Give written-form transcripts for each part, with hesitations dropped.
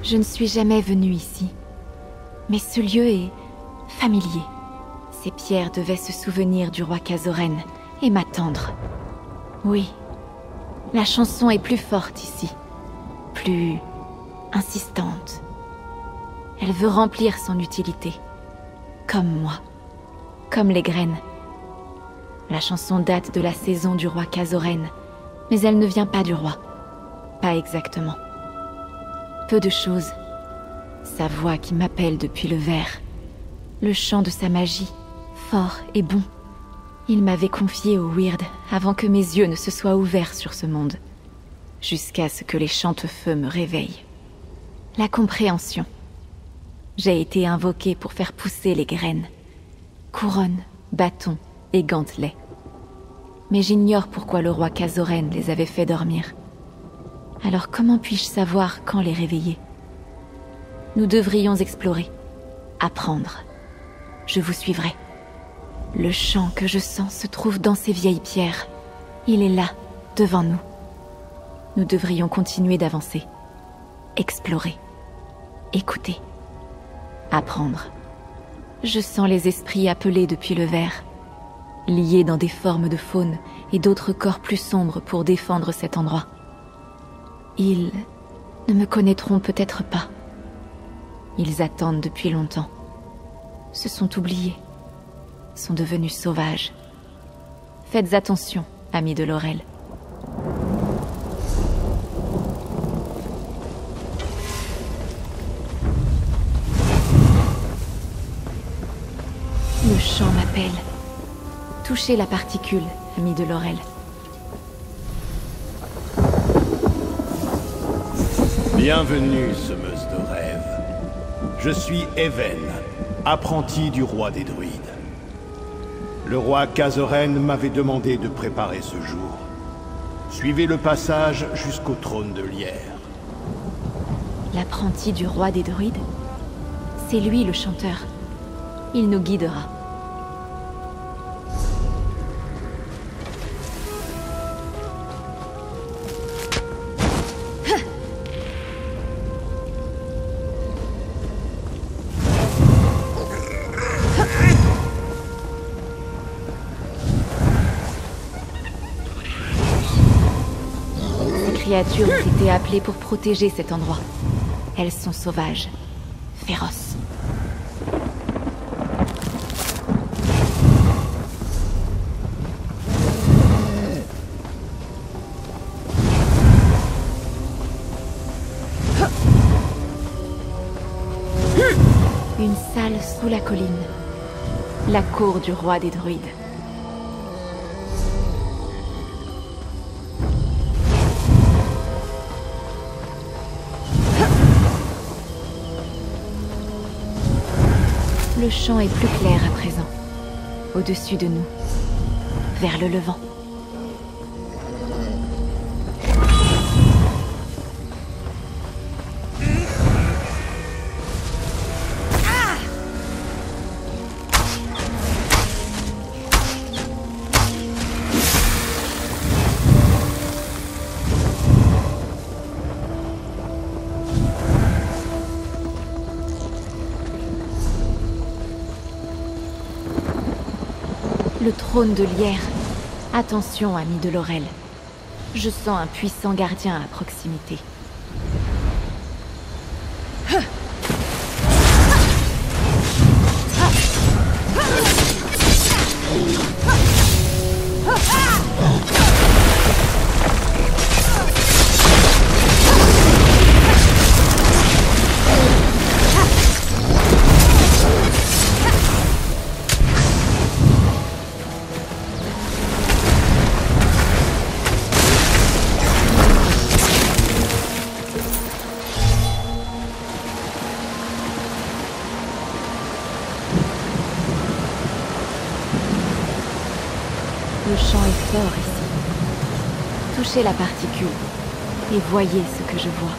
Je ne suis jamais venue ici. Mais ce lieu est familier. Ces pierres devaient se souvenir du roi Kazoren et m'attendre. Oui, la chanson est plus forte ici. Plus insistante. Elle veut remplir son utilité. Comme moi. Comme les graines. La chanson date de la saison du roi Kazoren, mais elle ne vient pas du roi. Pas exactement. Peu de choses. Sa voix qui m'appelle depuis le verre. Le chant de sa magie, fort et bon. Il m'avait confié au Weird avant que mes yeux ne se soient ouverts sur ce monde. Jusqu'à ce que les chantefeux me réveillent. La compréhension. J'ai été invoquée pour faire pousser les graines. Couronne, bâton et gantelets. Mais j'ignore pourquoi le roi Kazoren les avait fait dormir. Alors comment puis-je savoir quand les réveiller? Nous devrions explorer, apprendre. Je vous suivrai. Le chant que je sens se trouve dans ces vieilles pierres. Il est là, devant nous. Nous devrions continuer d'avancer. Explorer. Écouter. Apprendre. Je sens les esprits appelés depuis le verre. Liés dans des formes de faune et d'autres corps plus sombres pour défendre cet endroit. Ils ne me connaîtront peut-être pas. Ils attendent depuis longtemps. Se sont oubliés. Sont devenus sauvages. Faites attention, amis de Laurel. Le chant m'appelle. Touchez la particule, amis de Laurel. Bienvenue, semeuse de rêves. Je suis Even, apprenti du roi des druides. Le roi Kazoren m'avait demandé de préparer ce jour. Suivez le passage jusqu'au trône de lierre. L'apprenti du roi des druides? C'est lui le chanteur. Il nous guidera. Les créatures ont été appelées pour protéger cet endroit. Elles sont sauvages, féroces. Une salle sous la colline. La cour du roi des druides. Le champ est plus clair à présent. Au-dessus de nous. Vers le levant. Le trône de lierre. Attention, amis de Laurel. Je sens un puissant gardien à proximité. Le chant est fort ici. Touchez la particule et voyez ce que je vois.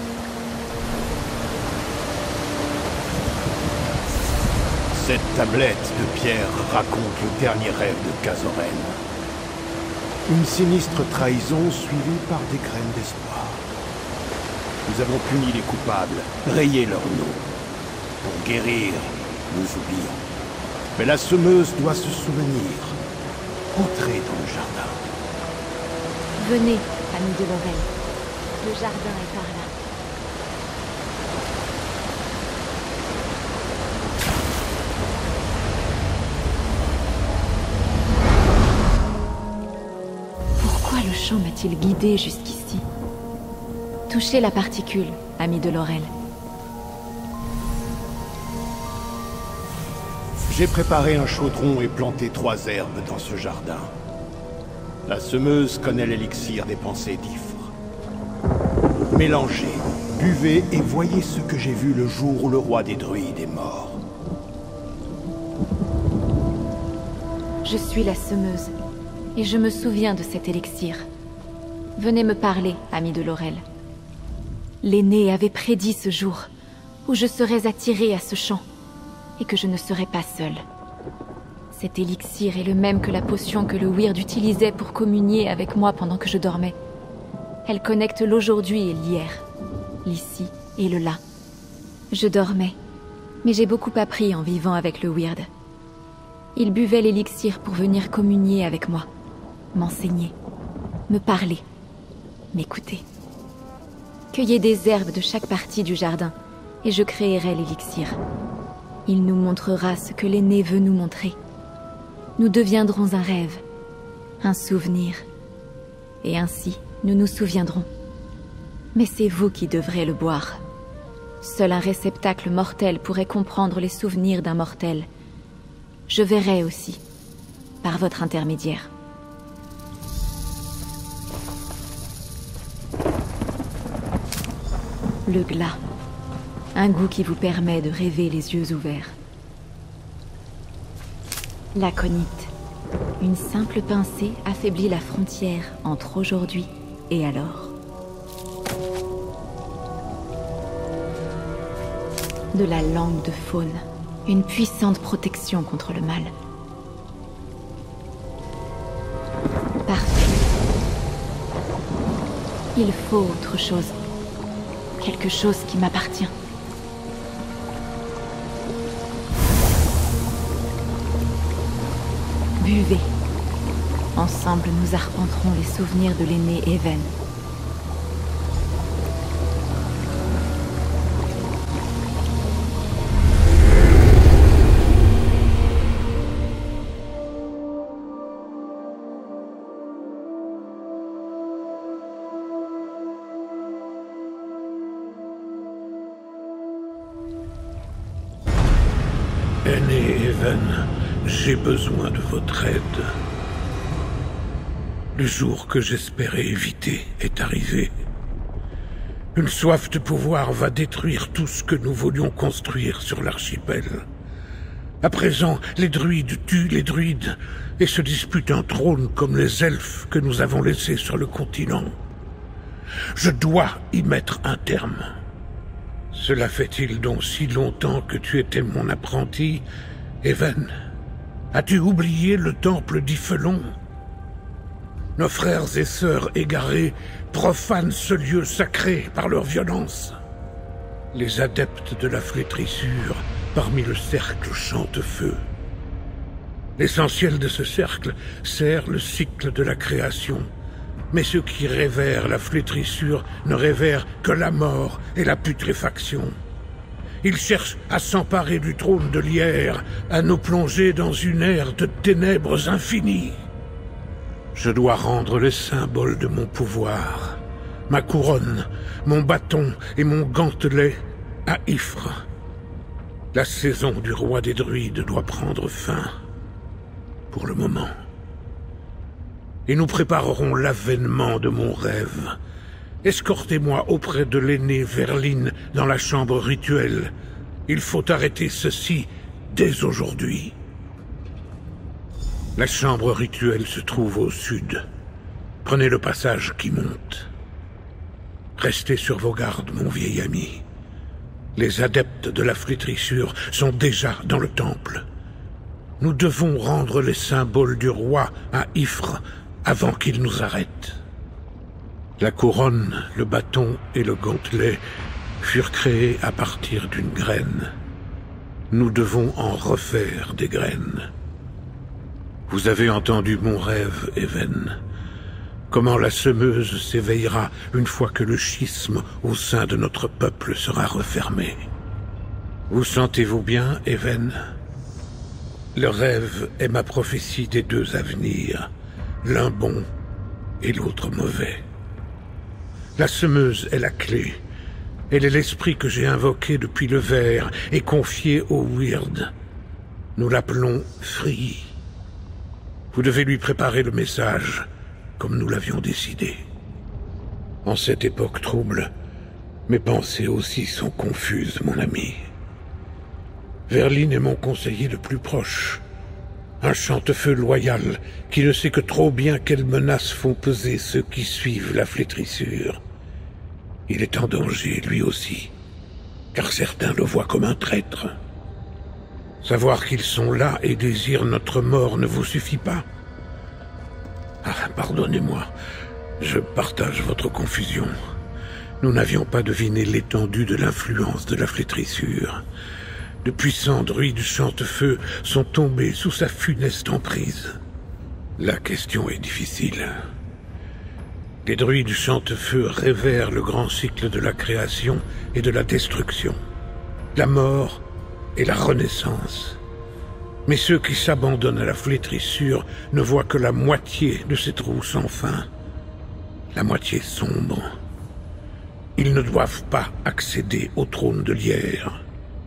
Cette tablette de pierre raconte le dernier rêve de Kazoren. Une sinistre trahison suivie par des graines d'espoir. Nous avons puni les coupables, rayé leur nom. Pour guérir, nous oublions. Mais la semeuse doit se souvenir. Entrez dans le jardin. Venez, amis de Laurel. Le jardin est par là. Pourquoi le chant m'a-t-il guidé jusqu'ici? Touchez la particule, amis de Laurel. J'ai préparé un chaudron et planté 3 herbes dans ce jardin. La semeuse connaît l'élixir des pensées d'Ifre. Mélangez, buvez et voyez ce que j'ai vu le jour où le roi des druides est mort. Je suis la semeuse, et je me souviens de cet élixir. Venez me parler, amis de Laurel. L'aîné avait prédit ce jour, où je serais attirée à ce champ, et que je ne serais pas seule. Cet élixir est le même que la potion que le Wyrd utilisait pour communier avec moi pendant que je dormais. Elle connecte l'aujourd'hui et l'hier, l'ici et le là. Je dormais, mais j'ai beaucoup appris en vivant avec le Wyrd. Il buvait l'élixir pour venir communier avec moi, m'enseigner, me parler, m'écouter. Cueillez des herbes de chaque partie du jardin, et je créerai l'élixir. Il nous montrera ce que l'aîné veut nous montrer. Nous deviendrons un rêve, un souvenir, et ainsi nous nous souviendrons. Mais c'est vous qui devrez le boire. Seul un réceptacle mortel pourrait comprendre les souvenirs d'un mortel. Je verrai aussi, par votre intermédiaire. Le glas. Un goût qui vous permet de rêver les yeux ouverts. L'aconite. Une simple pincée affaiblit la frontière entre aujourd'hui et alors. De la langue de faune. Une puissante protection contre le mal. Parfait. Il faut autre chose. Quelque chose qui m'appartient. Buvez. Ensemble, nous arpenterons les souvenirs de l'aîné Even. Aîné Even, j'ai besoin de votre aide. Le jour que j'espérais éviter est arrivé. Une soif de pouvoir va détruire tout ce que nous voulions construire sur l'archipel. À présent, les druides tuent les druides et se disputent un trône comme les elfes que nous avons laissés sur le continent. Je dois y mettre un terme. Cela fait-il donc si longtemps que tu étais mon apprenti, Even? As-tu oublié le temple d'Yfelon? Nos frères et sœurs égarés profanent ce lieu sacré par leur violence. Les adeptes de la flétrissure parmi le cercle chantent feu. L'essentiel de ce cercle sert le cycle de la création. Mais ceux qui révèrent la flétrissure ne révèrent que la mort et la putréfaction. Ils cherchent à s'emparer du trône de Lierre, à nous plonger dans une ère de ténèbres infinies. Je dois rendre les symboles de mon pouvoir, ma couronne, mon bâton et mon gantelet à Ifre. La saison du roi des druides doit prendre fin, pour le moment. Et nous préparerons l'avènement de mon rêve. Escortez-moi auprès de l'aîné Verline dans la chambre rituelle. Il faut arrêter ceci dès aujourd'hui. La chambre rituelle se trouve au sud. Prenez le passage qui monte. Restez sur vos gardes, mon vieil ami. Les adeptes de la flétrissure sont déjà dans le temple. Nous devons rendre les symboles du roi à Ifre avant qu'il nous arrête. La couronne, le bâton et le gantelet furent créés à partir d'une graine. Nous devons en refaire des graines. Vous avez entendu mon rêve, Even. Comment la semeuse s'éveillera une fois que le schisme au sein de notre peuple sera refermé. Vous sentez-vous bien, Even? Le rêve est ma prophétie des deux avenirs, l'un bon et l'autre mauvais. La semeuse est la clé. Elle est l'esprit que j'ai invoqué depuis le ver et confié au Weird. Nous l'appelons Free. Vous devez lui préparer le message, comme nous l'avions décidé. En cette époque trouble, mes pensées aussi sont confuses, mon ami. Verlin est mon conseiller le plus proche. Un chantefeu loyal qui ne sait que trop bien quelles menaces font peser ceux qui suivent la flétrissure. Il est en danger, lui aussi, car certains le voient comme un traître. Savoir qu'ils sont là et désirent notre mort ne vous suffit pas? Ah, pardonnez-moi, je partage votre confusion. Nous n'avions pas deviné l'étendue de l'influence de la flétrissure. De puissants druides chantefeu sont tombés sous sa funeste emprise. La question est difficile. Les druides chantefeu révèrent le grand cycle de la création et de la destruction, la mort et la renaissance. Mais ceux qui s'abandonnent à la flétrissure ne voient que la moitié de cette roue sans fin, la moitié sombre. Ils ne doivent pas accéder au trône de Lierre.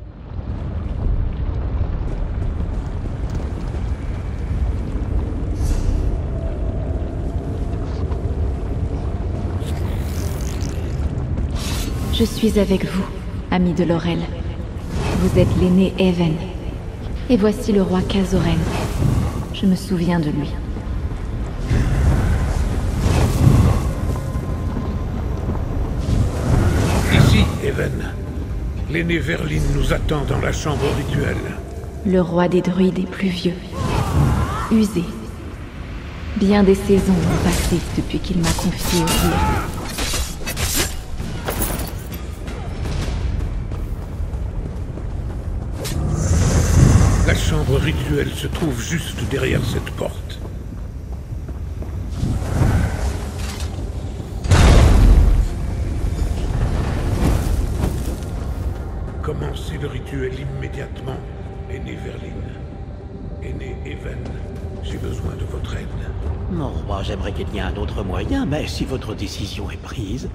Je suis avec vous, ami de Laurel. Vous êtes l'aîné Even. Et voici le roi Kazoren. Je me souviens de lui. Ici, Even. L'aîné Verlin nous attend dans la chambre rituelle. Le roi des druides est plus vieux. Usé. Bien des saisons ont passé depuis qu'il m'a confié au Weird. La chambre rituelle se trouve juste derrière cette porte. Commencez le rituel immédiatement, aîné Verlin. Aîné Even, j'ai besoin de votre aide. Mon roi, j'aimerais qu'il y ait un autre moyen, mais si votre décision est prise...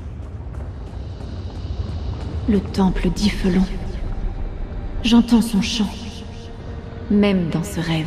Le temple d'Yfelon. J'entends son chant. Même dans ce rêve.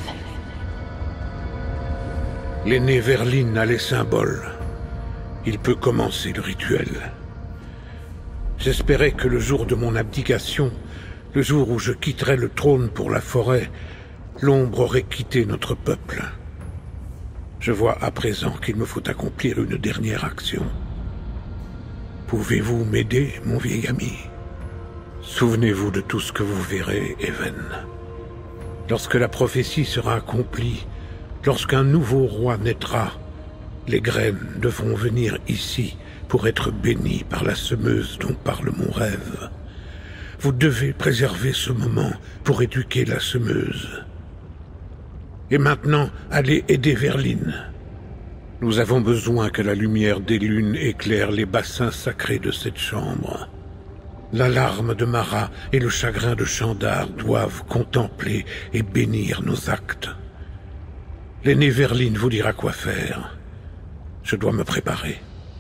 L'aîné Verlin a les symboles. Il peut commencer le rituel. J'espérais que le jour de mon abdication, le jour où je quitterai le trône pour la forêt, l'ombre aurait quitté notre peuple. Je vois à présent qu'il me faut accomplir une dernière action. Pouvez-vous m'aider, mon vieil ami? Souvenez-vous de tout ce que vous verrez, Even. Lorsque la prophétie sera accomplie, lorsqu'un nouveau roi naîtra, les graines devront venir ici pour être bénies par la semeuse dont parle mon rêve. Vous devez préserver ce moment pour éduquer la semeuse. Et maintenant, allez aider Verlin. Nous avons besoin que la lumière des lunes éclaire les bassins sacrés de cette chambre. L'alarme de Mara et le chagrin de Chandar doivent contempler et bénir nos actes. L'aîné Verlin vous dira quoi faire. Je dois me préparer.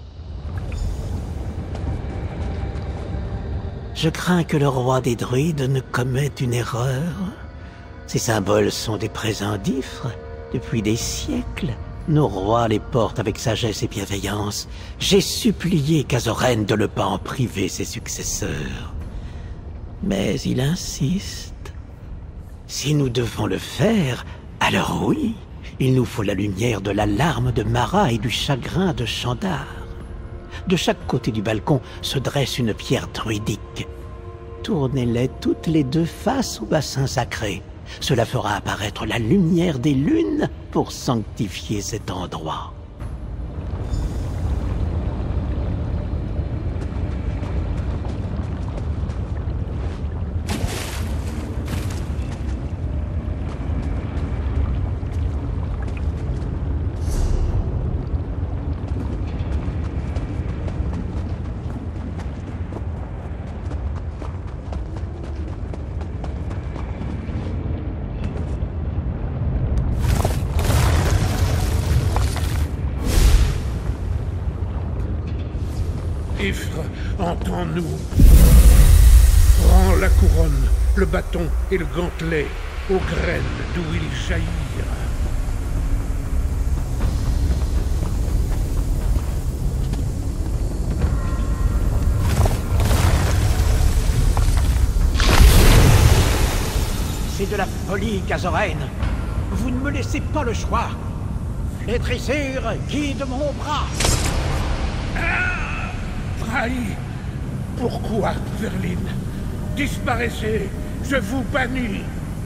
Je crains que le roi des druides ne commette une erreur. Ces symboles sont des présents d'Ifre depuis des siècles. Nos rois les portent avec sagesse et bienveillance. J'ai supplié Kazoren de ne pas en priver ses successeurs. Mais il insiste. Si nous devons le faire, alors oui, il nous faut la lumière de l'alarme de Mara et du chagrin de Chandar. De chaque côté du balcon se dresse une pierre druidique. Tournez-les toutes les deux face au bassin sacré. Cela fera apparaître la lumière des lunes pour sanctifier cet endroit. Ifre, entends-nous. Rends la couronne, le bâton et le gantelet aux graines d'où ils jaillirent. C'est de la folie, Kazoren. Vous ne me laissez pas le choix. Flétrissure, guide mon bras. Trahi! Pourquoi, Verline? Disparaissez! Je vous bannis!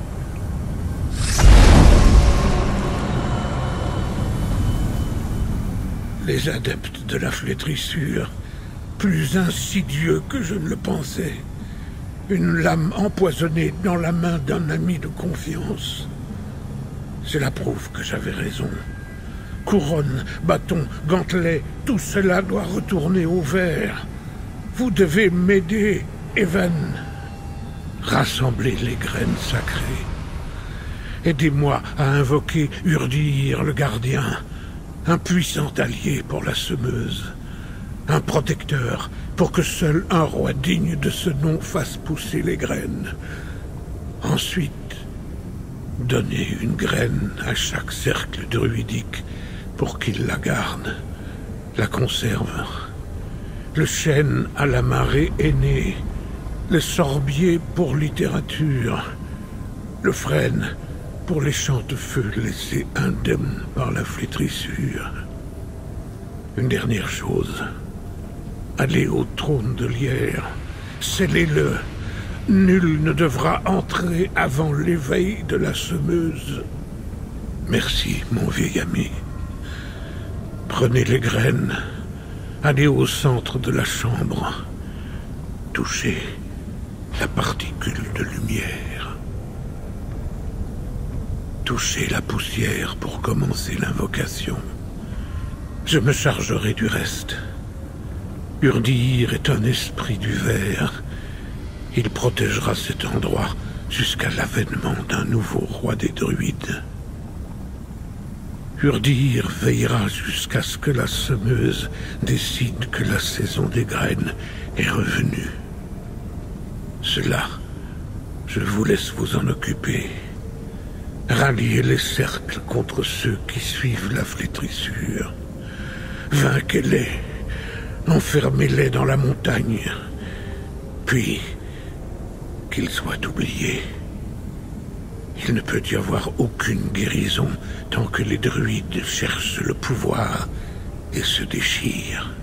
Les adeptes de la flétrissure, plus insidieux que je ne le pensais. Une lame empoisonnée dans la main d'un ami de confiance. Cela prouve que j'avais raison. Couronne, bâton, gantelet, tout cela doit retourner au vert. Vous devez m'aider, Even. Rassemblez les graines sacrées. Aidez-moi à invoquer Urdir, le gardien, un puissant allié pour la semeuse, un protecteur pour que seul un roi digne de ce nom fasse pousser les graines. Ensuite, donnez une graine à chaque cercle druidique pour qu'il la garde, la conserve. Le chêne à la marée aînée, le sorbier pour littérature, le frêne pour les champs de feu laissés indemnes par la flétrissure. Une dernière chose, allez au trône de Lierre, scellez-le. Nul ne devra entrer avant l'éveil de la semeuse. Merci, mon vieil ami. Prenez les graines, allez au centre de la chambre, touchez la particule de lumière. Touchez la poussière pour commencer l'invocation. Je me chargerai du reste. Urdir est un esprit du verre. Il protégera cet endroit jusqu'à l'avènement d'un nouveau roi des druides. Urdir veillera jusqu'à ce que la semeuse décide que la saison des graines est revenue. Cela, je vous laisse vous en occuper. Ralliez les cercles contre ceux qui suivent la flétrissure. Vainquez-les, enfermez-les dans la montagne, puis qu'ils soient oubliés. Il ne peut y avoir aucune guérison tant que les druides cherchent le pouvoir et se déchirent.